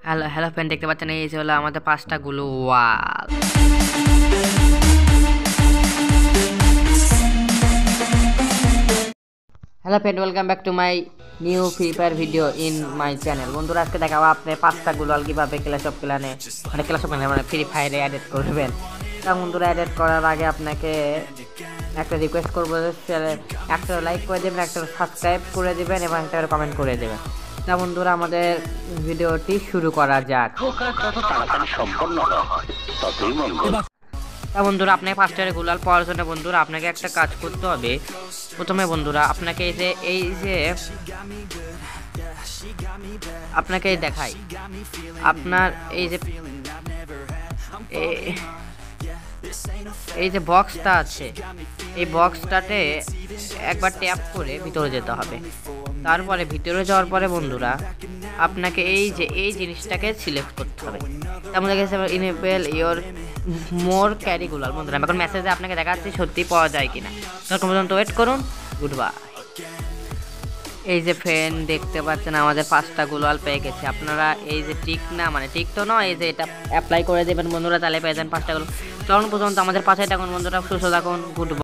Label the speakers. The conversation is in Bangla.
Speaker 1: হ্যালো হ্যালো ফ্রেন্ড, দেখতে পাচ্ছেন এই যে হলো আমাদের 5টা gloo wall. Hello friend, welcome back to my new Free Fire video in my channel. বন্ধুরা, আজকে দেখাবো আপনি 5টা গ্লু ওয়াল কীভাবে ক্লাস অফ ক্ল্যানে মানে ফ্রি ফায়ারে অ্যাড করবেন। তা বন্ধুরা, অ্যাড করার আগে আপনাকে একটা রিকোয়েস্ট করবো, একটা লাইক করে দেবেন, একটা সাবস্ক্রাইব করে দেবেন এবং একটা কমেন্ট করে দেবেন। তা বন্ধুরা, আমাদের ভিডিওটি শুরু করা যাক। তা বন্ধুরা, আপনাকে 5টা গ্লু ওয়াল পাওয়ার জন্য বন্ধুরা আপনাকে একটা কাজ করতে হবে। প্রথমে বন্ধুরা আপনাকে আপনাকে দেখাই, আপনার এই যে বক্সটা আছে, এই বক্সটাতে একবার ট্যাপ করে ভিতরে যেতে হবে। তারপরে ভিতরে যাওয়ার পরে বন্ধুরা আপনাকে এই জিনিসটাকে সিলেক্ট করতে হবে। আমাদের কাছে enable your more carry gloo wall. বন্ধুরা, এখন মেসেজে আপনাকে দেখাচ্ছি সত্যি পাওয়া যায় কিনা। তখন পর্যন্ত ওয়েট করুন। Good bye. এই যে ফ্রেন্ড, দেখতে পাচ্ছেন আমাদের 5টা গ্লু ওয়াল পেয়ে গেছে। আপনারা এই যে টিক তো নয়, এই যে এটা অ্যাপ্লাই করে দেবেন বন্ধুরা, তাহলে পেয়ে যান 5টা গ্লু। তখন পর্যন্ত আমাদের পাশে থাকুন বন্ধুরা, সুস্থ থাকুন। Good by.